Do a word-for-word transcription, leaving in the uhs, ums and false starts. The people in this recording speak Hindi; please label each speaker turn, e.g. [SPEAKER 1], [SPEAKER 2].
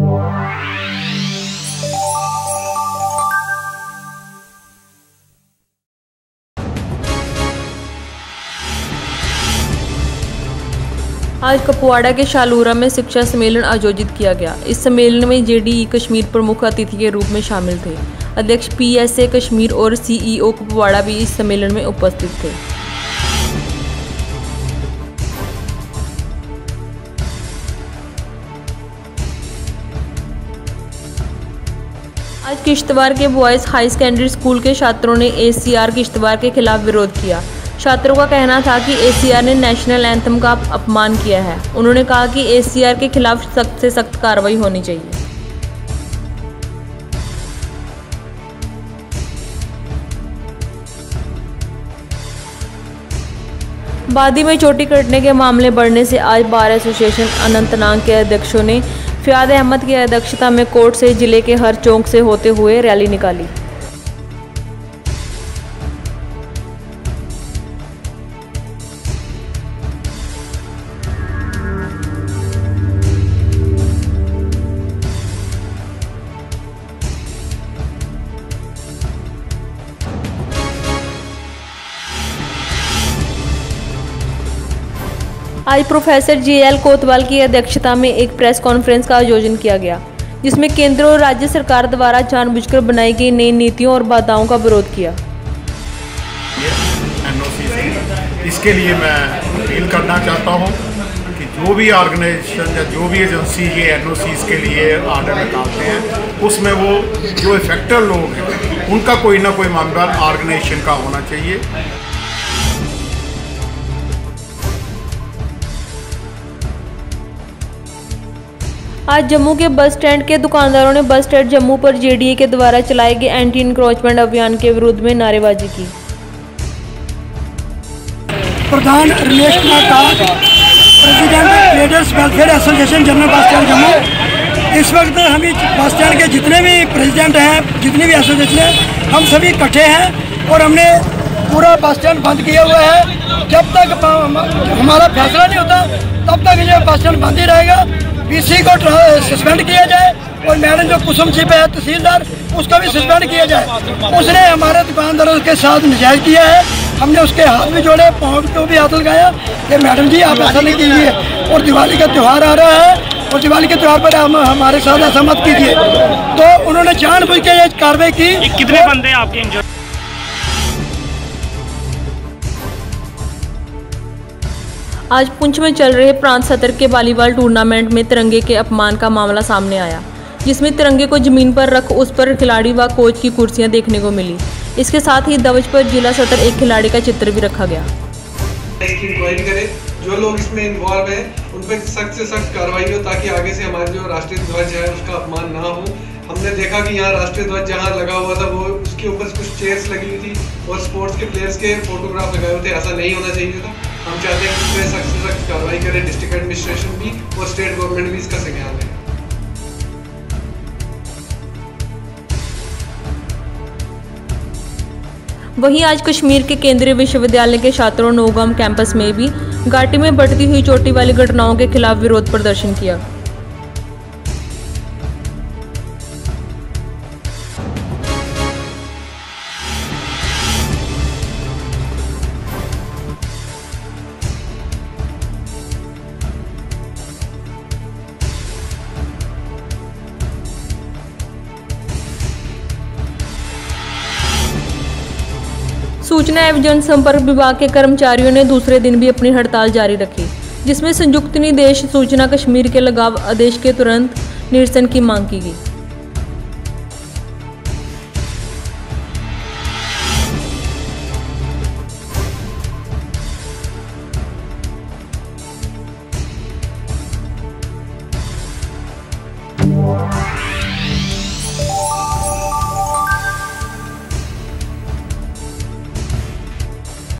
[SPEAKER 1] आज कुपवाड़ा के शालूरा में शिक्षा सम्मेलन आयोजित किया गया। इस सम्मेलन में जेडीई कश्मीर प्रमुख अतिथि के रूप में शामिल थे। अध्यक्ष पीएसए कश्मीर और सीईओ कुपवाड़ा भी इस सम्मेलन में उपस्थित थे। आज किश्तवाड़ के बॉयज हाई सेकेंडरी स्कूल के छात्रों ने एसीआर किश्तवाड़ के खिलाफ विरोध किया। छात्रों का कहना था कि एसीआर ने नेशनल एंथम का अपमान किया है। उन्होंने कहा कि एसीआर के खिलाफ सख्त से सख्त कार्रवाई होनी चाहिए। बादी में चोटी कटने के मामले बढ़ने से आज बार एसोसिएशन अनंतनाग के अध्यक्षों ने फ़ियाद अहमद की अध्यक्षता में कोर्ट से जिले के हर चौक से होते हुए रैली निकाली। आज प्रोफेसर जी एल कोतवाल की अध्यक्षता में एक प्रेस कॉन्फ्रेंस का आयोजन किया गया, जिसमें केंद्र और राज्य सरकार द्वारा जानबूझकर बनाई गई नई नीतियों और बाधाओं का विरोध किया।
[SPEAKER 2] इसके लिए मैं अपील करना चाहता हूं कि जो भी ऑर्गेनाइजेशन या जो भी एजेंसी ये एनओसीज के लिए आर्डर निकालते हैं, उसमें वो जो इफेक्टेड लोग हैं उनका कोई ना कोई मेंबर ऑर्गेनाइजेशन का होना चाहिए।
[SPEAKER 1] आज जम्मू के बस स्टैंड के दुकानदारों ने बस स्टैंड जम्मू पर जेडीए के द्वारा चलाए गए एंटी इंक्रोचमेंट अभियान के विरोध में नारेबाजी की।
[SPEAKER 3] प्रधान Ramesh Kumar Das, president traders welfare association general bus stand Jammu. इस वक्त हम बस स्टैंड के जितने भी प्रेसिडेंट हैं, जितने भी एसोसिएशन हैं, हम सभी इकट्ठे हैं और हमने पूरा बस स्टैंड बंद किया हुआ है। जब तक हमारा फैसला नहीं होता तब तक ये बस स्टैंड बंद ही रहेगा। पीसी को सस्पेंड किया जाए और मैडम जो कुसुम छिप है तहसीलदार, उसको भी सस्पेंड किया जाए। उसने हमारे दुकानदारों के साथ नाजायज किया है। हमने उसके हाथ भी जोड़े, पाँव को भी हाथ लगाया कि मैडम जी आप ऐसा नहीं कीजिए। और दिवाली का त्यौहार आ रहा है और दिवाली के त्यौहार पर हम हमारे साथ ऐसा मत कीजिए। तो उन्होंने जानबूझ के ये कार्रवाई की।
[SPEAKER 4] कितने बंदे आपके इंजर्ड?
[SPEAKER 1] आज पुंछ में चल रहे प्रांत सत्र के वॉलीबॉल टूर्नामेंट में तिरंगे के अपमान का मामला सामने आया, जिसमें तिरंगे को जमीन पर रख उस पर खिलाड़ी व कोच की कुर्सियां देखने को मिली। इसके साथ ही दवज पर जिला सत्र एक खिलाड़ी का चित्र भी रखा गया।
[SPEAKER 5] इसकी इंक्वायरी करें, जो लोग इसमें इन्वॉल्व हैं उन पर सख्त से सख्त कार्रवाई हो, ताकि आगे से हमारे जो राष्ट्रीय ध्वज है उसका अपमान ना हो। हमने देखा कि यहाँ राष्ट्रीय ध्वज जहाँ लगा हुआ था वो उसके ऊपर कुछ चेयर्स लगी हुई थी और स्पोर्ट्स के प्लेयर्स के फोटोग्राफ लगाए हुए थे। ऐसा नहीं होना चाहिए था। हम चाहते हैं कि इस पर सख्त से सख्त कार्रवाई करें, डिस्ट्रिक्ट एडमिनिस्ट्रेशन भी और स्टेट गवर्नमेंट भी इसका संज्ञान लें।
[SPEAKER 1] वहीं आज कश्मीर के केंद्रीय विश्वविद्यालय के छात्रों ने नौगाम कैंपस में भी घाटी में बढ़ती हुई चोटी वाली घटनाओं के खिलाफ विरोध प्रदर्शन किया। सूचना एवं जनसंपर्क विभाग के कर्मचारियों ने दूसरे दिन भी अपनी हड़ताल जारी रखी, जिसमें संयुक्त निदेश सूचना कश्मीर के लगाव आदेश के तुरंत निरसन की मांग की गई।